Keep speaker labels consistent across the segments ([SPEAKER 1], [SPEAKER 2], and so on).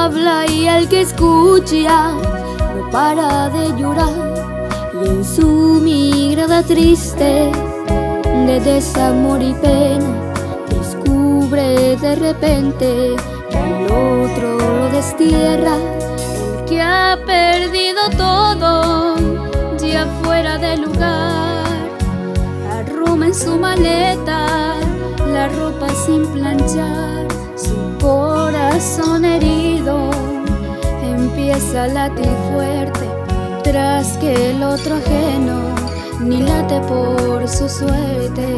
[SPEAKER 1] habla y el que escucha no para de llorar, y en su mirada triste de desamor y pena descubre de repente que el otro lo destierra, el que ha perdido todo ya fuera de lugar. Arruma en su maleta la ropa sin planchar, su corazón herido empieza a latir fuerte, mientras que el otro ajeno ni late por su suerte.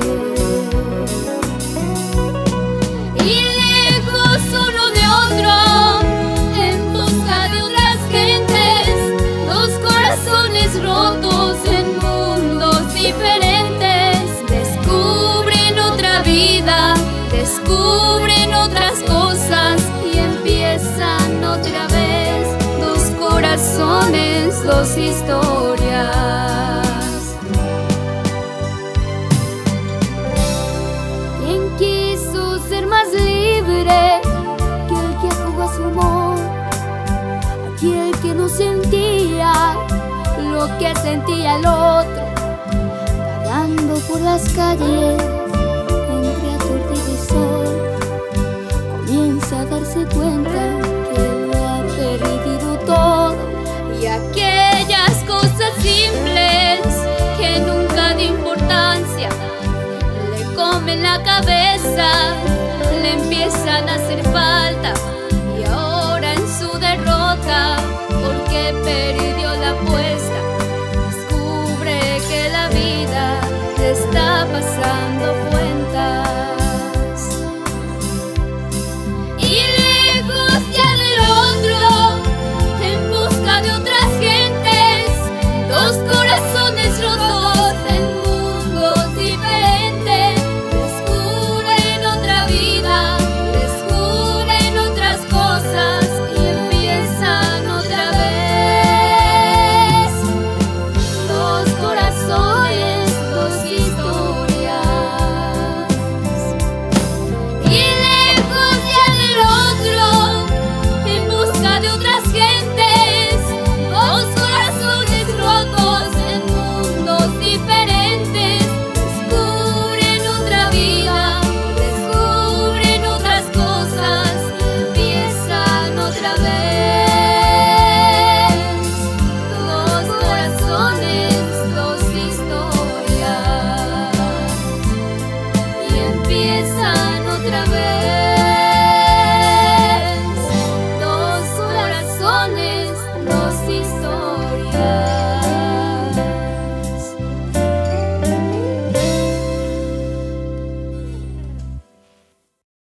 [SPEAKER 1] Y lejos uno de otro, en busca de otras gentes, dos corazones rotos en mundos diferentes, descubren otra vida, descubren otras cosas y empiezan otra vez dos corazones, dos historias. ¿Quién quiso ser más libre que el que jugó a su amor? Aquel que no sentía lo que sentía el otro, vagando por las calles entre aturdido y sol, comienza a darse cuenta que lo ha perdido todo, y aquellas cosas simples que nunca de importancia le comen la cabeza, le empiezan a hacer